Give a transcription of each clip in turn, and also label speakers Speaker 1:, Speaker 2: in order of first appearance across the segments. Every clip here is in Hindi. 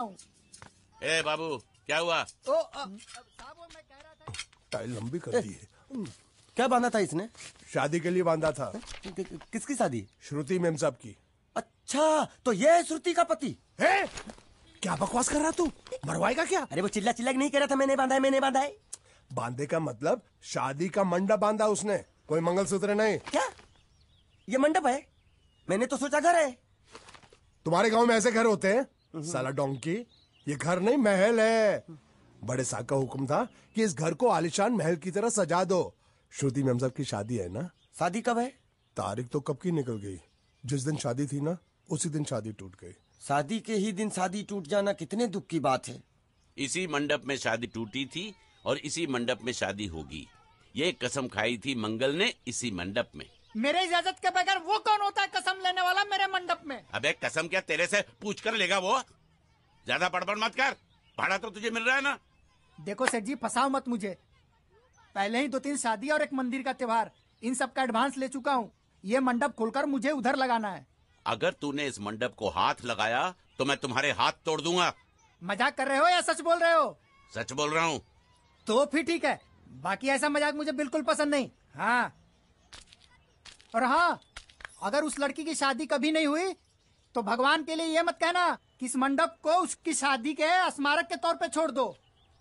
Speaker 1: ए बाबू, क्या हुआ?
Speaker 2: साहब वो मैं कह रहा था।
Speaker 3: टाइल लंबी कर दी है।
Speaker 4: क्या बांधा था इसने?
Speaker 3: शादी के लिए बांधा था।
Speaker 4: किसकी शादी?
Speaker 3: श्रुति मेम साहब की।
Speaker 4: अच्छा, तो ये है श्रुति का पति?
Speaker 3: है? क्या बकवास कर रहा तू? मरवाएगा क्या?
Speaker 4: अरे वो चिल्ला चिल्ला नहीं कह रहा था मैंने बांधा है, मैंने बांधा है।
Speaker 3: बांधे का मतलब शादी का मंडप बांधा उसने, कोई मंगलसूत्र नहीं।
Speaker 4: क्या ये मंडप है? मैंने तो सोचा घर है।
Speaker 3: तुम्हारे गांव में ऐसे घर होते हैं? साला डोंकी, ये घर नहीं महल है। बड़े साहब का हुक्म था कि इस घर को आलिशान महल की तरह सजा दो। श्रुति मेम साहब की शादी है ना?
Speaker 4: शादी कब है?
Speaker 3: तारीख तो कब की निकल गई। जिस दिन शादी थी ना, उसी दिन शादी टूट गई।
Speaker 4: शादी के ही दिन शादी टूट जाना कितने दुख की बात है।
Speaker 1: इसी मंडप में शादी टूटी थी और इसी मंडप में शादी होगी। ये कसम खाई थी मंगल ने इसी मंडप में।
Speaker 2: मेरे इजाजत के बगैर वो कौन होता है कसम लेने वाला मेरे मंडप में?
Speaker 1: अबे कसम क्या तेरे से पूछ कर लेगा वो? ज्यादा बड़बड़ मत कर, भाड़ा तो तुझे मिल रहा है ना।
Speaker 2: देखो सेठ जी, फंसाओ मत मुझे। पहले ही 2-3 शादी और एक मंदिर का त्योहार, इन सब का एडवांस ले चुका हूँ। ये मंडप खोलकर मुझे उधर लगाना है।
Speaker 1: अगर तूने इस मंडप को हाथ लगाया तो मैं तुम्हारे हाथ तोड़ दूंगा।
Speaker 2: मजाक कर रहे हो या सच बोल रहे हो?
Speaker 1: सच बोल रहा हूँ।
Speaker 2: तो फिर ठीक है, बाकी ऐसा मजाक मुझे बिल्कुल पसंद नहीं। हाँ, और हाँ, अगर उस लड़की की शादी कभी नहीं हुई तो भगवान के लिए ये मत कहना कि इस मंडप को उसकी शादी के स्मारक के तौर पे छोड़ दो।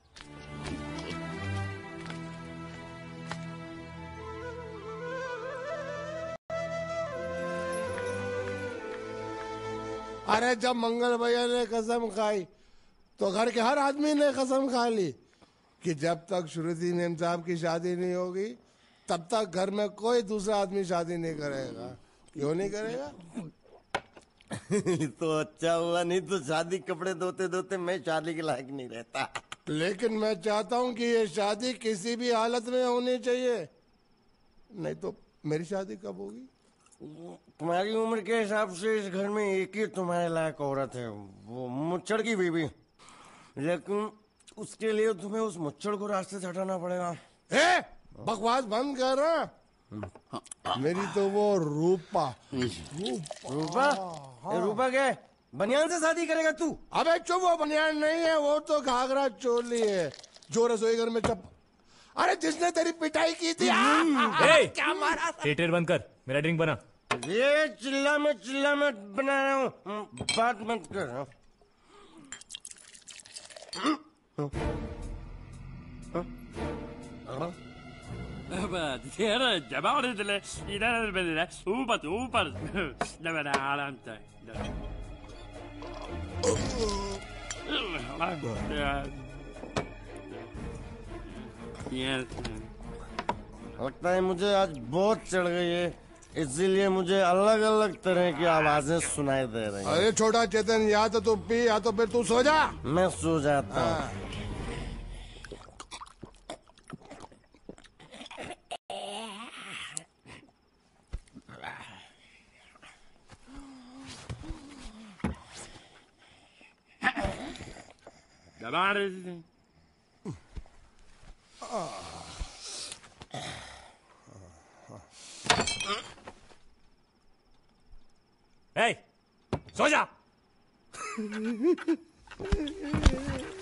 Speaker 3: अरे जब मंगल भैया ने कसम खाई तो घर के हर आदमी ने कसम खा ली कि जब तक श्रुति मेम साहब की शादी नहीं होगी तब तक घर में कोई दूसरा आदमी शादी नहीं करेगा। क्यों नहीं करेगा?
Speaker 4: तो अच्छा हुआ, नहीं तो शादी कपड़े धोते धोते मैं शादी के लायक नहीं रहता।
Speaker 3: लेकिन मैं चाहता हूँ कि ये शादी किसी भी हालत में होनी चाहिए, नहीं तो मेरी शादी कब होगी?
Speaker 4: तुम्हारी उम्र के हिसाब से इस घर में एक ही तुम्हारे लायक औरत है, वो मुच्छड़ की बीवी। लेकिन उसके लिए तुम्हें उस मुच्छड़ को रास्ते से हटाना पड़ेगा।
Speaker 3: बकवास बंद कर रहा। मेरी तो वो रूपा।
Speaker 4: रूपा? रूपा क्या है? बनियान से शादी करेगा तू?
Speaker 3: अबे चुप, वो बनियान नहीं है, वो तो घाघरा चोली है जो रसोई घर में अरे जिसने तेरी पिटाई की थी। क्या मारा?
Speaker 5: थिएटर बंद कर, मेरा ड्रिंक बना।
Speaker 4: ये चिल्ला में बना रहा हूँ, बात मत कर। लगता है मुझे आज बहुत चढ़ गई है, इसीलिए मुझे अलग अलग तरह की आवाजें सुनाई दे रही हैं।
Speaker 3: अरे छोटा चेतन, या तो तू पी या तो फिर तू सो जा।
Speaker 4: मैं सो जाता हूँ।
Speaker 5: सो जा।